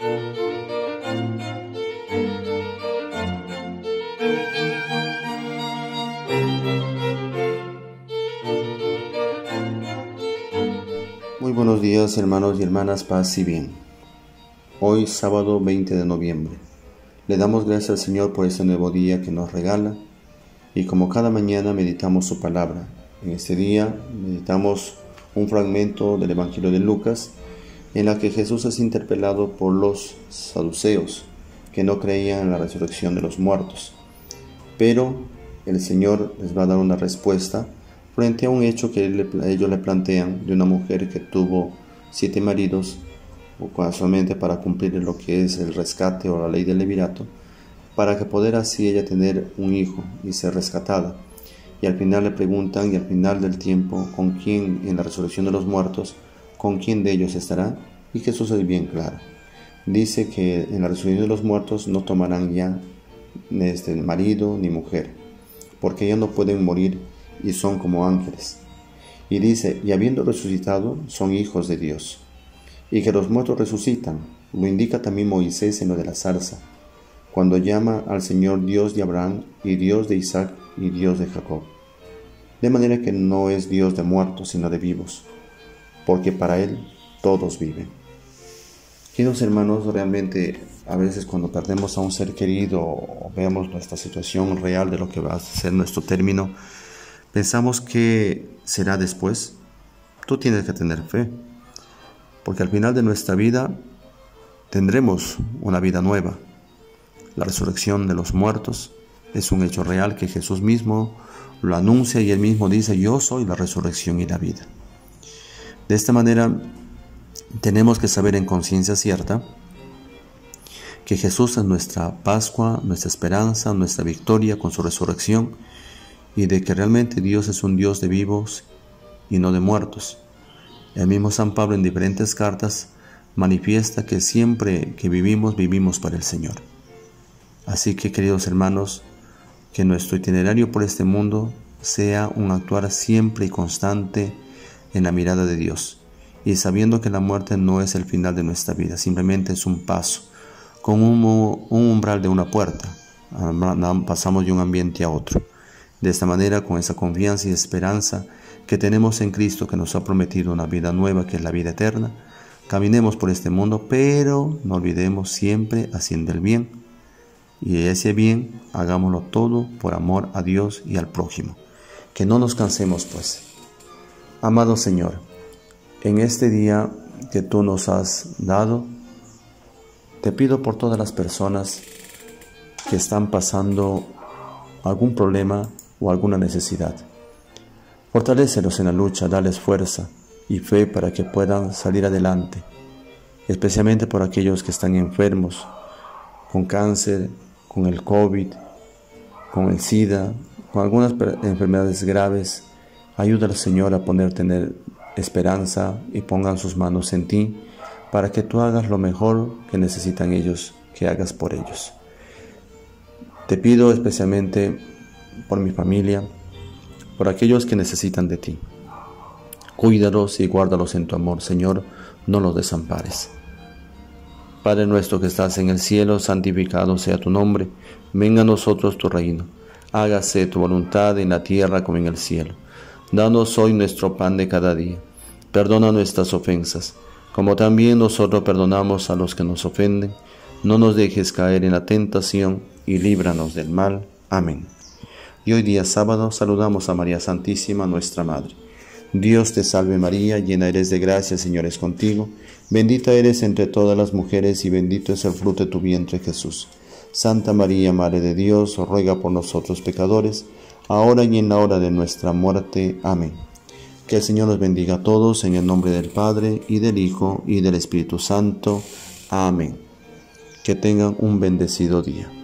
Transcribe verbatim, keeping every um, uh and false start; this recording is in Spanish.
Muy buenos días, hermanos y hermanas, paz y bien. Hoy, sábado veinte de noviembre, le damos gracias al Señor por este nuevo día que nos regala, y como cada mañana meditamos su palabra. En este día meditamos un fragmento del Evangelio de Lucas, en la que Jesús es interpelado por los saduceos, que no creían en la resurrección de los muertos. Pero el Señor les va a dar una respuesta frente a un hecho que ellos le plantean de una mujer que tuvo siete maridos, o casualmente para cumplir lo que es el rescate o la ley del levirato, para que poder así ella tener un hijo y ser rescatada. Y al final le preguntan, y al final del tiempo, ¿con quién en la resurrección de los muertos, con quién de ellos estará? Y Jesús es bien claro. Dice que en la resurrección de los muertos no tomarán ya este marido ni mujer, porque ya no pueden morir y son como ángeles. Y dice, y habiendo resucitado, son hijos de Dios. Y que los muertos resucitan, lo indica también Moisés en lo de la zarza, cuando llama al Señor Dios de Abraham, y Dios de Isaac, y Dios de Jacob. De manera que no es Dios de muertos, sino de vivos, porque para Él todos viven. Queridos hermanos, realmente a veces cuando perdemos a un ser querido, o veamos nuestra situación real de lo que va a ser nuestro término, pensamos que será después. Tú tienes que tener fe, porque al final de nuestra vida tendremos una vida nueva. La resurrección de los muertos es un hecho real que Jesús mismo lo anuncia, y Él mismo dice, yo soy la resurrección y la vida. De esta manera tenemos que saber en conciencia cierta que Jesús es nuestra Pascua, nuestra esperanza, nuestra victoria con su resurrección, y de que realmente Dios es un Dios de vivos y no de muertos. El mismo San Pablo en diferentes cartas manifiesta que siempre que vivimos, vivimos para el Señor. Así que, queridos hermanos, que nuestro itinerario por este mundo sea un actuar siempre y constante en la mirada de Dios, y sabiendo que la muerte no es el final de nuestra vida, simplemente es un paso, como un, un umbral de una puerta. Pasamos de un ambiente a otro. De esta manera, con esa confianza y esperanza que tenemos en Cristo, que nos ha prometido una vida nueva, que es la vida eterna, caminemos por este mundo, pero no olvidemos siempre haciendo el bien. Y ese bien, hagámoslo todo por amor a Dios y al prójimo. Que no nos cansemos, pues. Amado Señor, en este día que tú nos has dado, te pido por todas las personas que están pasando algún problema o alguna necesidad. Fortalécelos en la lucha, dales fuerza y fe para que puedan salir adelante, especialmente por aquellos que están enfermos, con cáncer, con el COVID, con el SIDA, con algunas enfermedades graves. Ayúdalos, Señor, a poder tener esperanza y pongan sus manos en ti para que tú hagas lo mejor que necesitan ellos, que hagas por ellos. Te pido especialmente por mi familia, por aquellos que necesitan de ti. Cuídalos y guárdalos en tu amor, Señor, no los desampares. Padre nuestro que estás en el cielo, santificado sea tu nombre. Venga a nosotros tu reino. Hágase tu voluntad en la tierra como en el cielo. Danos hoy nuestro pan de cada día. Perdona nuestras ofensas, como también nosotros perdonamos a los que nos ofenden. No nos dejes caer en la tentación, y líbranos del mal. Amén. Y hoy día sábado saludamos a María Santísima, nuestra Madre. Dios te salve María, llena eres de gracia, el Señor es contigo. Bendita eres entre todas las mujeres, y bendito es el fruto de tu vientre, Jesús. Santa María, Madre de Dios, ruega por nosotros pecadores, ahora y en la hora de nuestra muerte. Amén. Que el Señor nos bendiga a todos, en el nombre del Padre, y del Hijo, y del Espíritu Santo. Amén. Que tengan un bendecido día.